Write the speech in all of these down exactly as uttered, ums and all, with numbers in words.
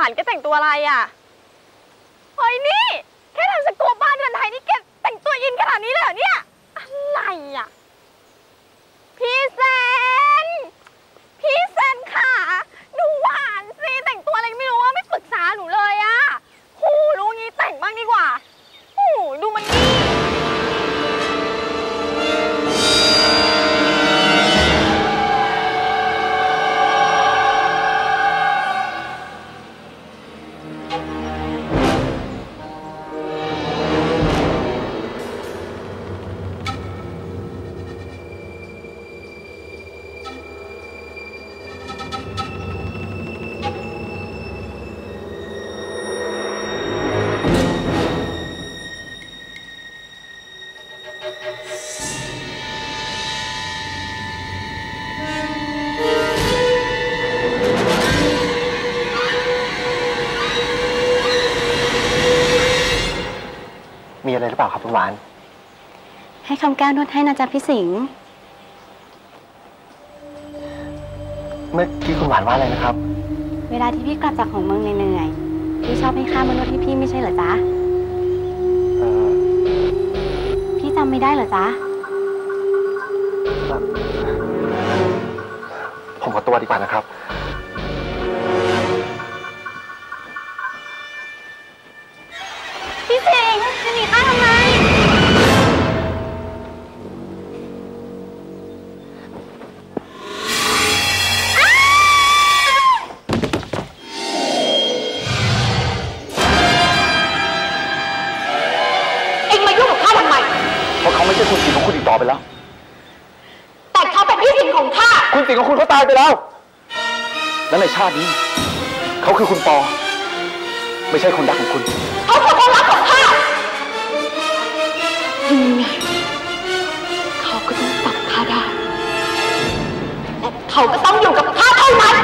านแกแต่งตัวอะไรอ่ะเฮ้ยนี่แค่ทำสกู๊ปบ้านเรือนไทยนี่แกแต่งตัวอินขนาดนี้เลยเหรอเนี่ยอะไรอ่ะพี่เซนพี่เซนค่ะดูหวานสิแต่งตัวอะไรไม่รู้ว่าไม่ปรึกษาหนูเลยอ่ะหูรู้งี้แต่งบ้างดีกว่าหูดูมันนี่มีอะไรหรือเปล่าครับคุณหวานให้คำแก้วนวดให้นะจ๊ะพี่สิงห์เมื่อกี้คุณหวานว่าอะไรนะครับเวลาที่พี่กลับจากของเมืองเหนื่อยๆพี่ชอบให้ข้ามานวดให้พี่ไม่ใช่เหรอจ๊ะเออพี่จำไม่ได้เหรอจ๊ะผมขอตัวดีกว่านะครับพี่สิงห์จะหนีข้าทำไมเพราะเขาไม่ใช่คุณสิงห์ของคุณอีกต่อไปแล้วแต่เขาเป็นพี่สิงห์ของข้าคุณสิงห์ของคุณเขาตายไปแล้วและในชาตินี้เขาคือคุณปอไม่ใช่คนรักของคุณเขาคือคนรักของข้ายังไงเขาก็ต้องจับข้าได้และเขาก็ต้องอยู่กับข้าเท่านั้น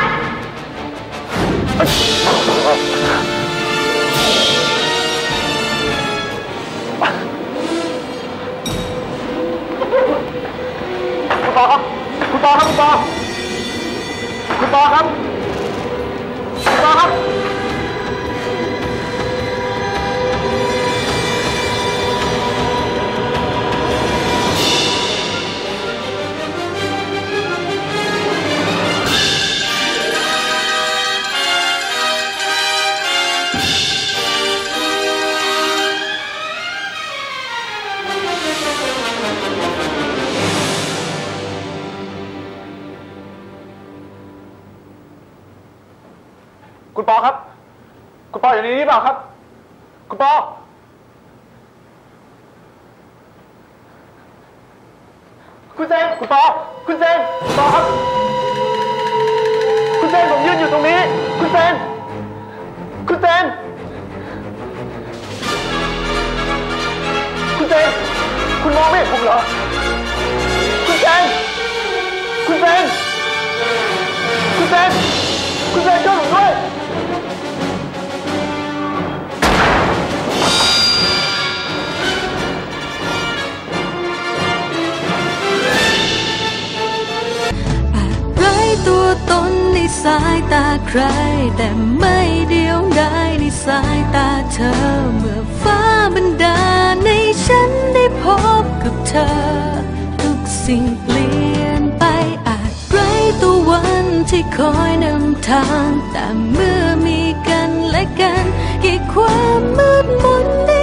คุณปอครับคุณปอครับคุณปอคุณปอครับคุณปอครับคุณปอครับคุณปออยู่ในนี้เปล่าครับคุณปอคุณเซนคุณปอคุณเซนคุณปอครับคุณเซนผมยืนอยู่ตรงนี้คุณเซนคุณเซนคุณเซนคุณมองไม่เห็นผมเหรอคุณเซนคุณเซนคุณเซนคุณเซนช่วยผมด้วยตัวตนในสายตาใครแต่ไม่เดียวดายในสายตาเธอเมื่อฟ้าบันดาลในฉันได้พบกับเธอทุกสิ่งเปลี่ยนไปอาจไร้ตัววันที่คอยนำทางแต่เมื่อมีกันและกันกี่ความมืดมนได้